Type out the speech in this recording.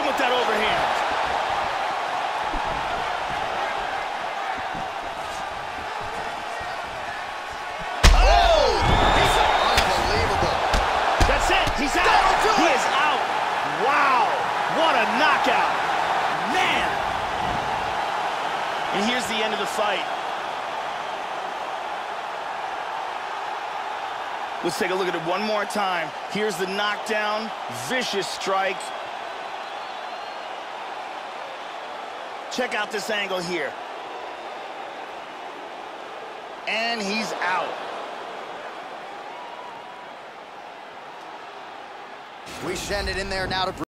with that overhand. Oh! Unbelievable. That's it. He's out. He is out. Wow. What a knockout. Man. And here's the end of the fight. Let's take a look at it one more time. Here's the knockdown. Vicious strike. Check out this angle here. And he's out. We send it in there now to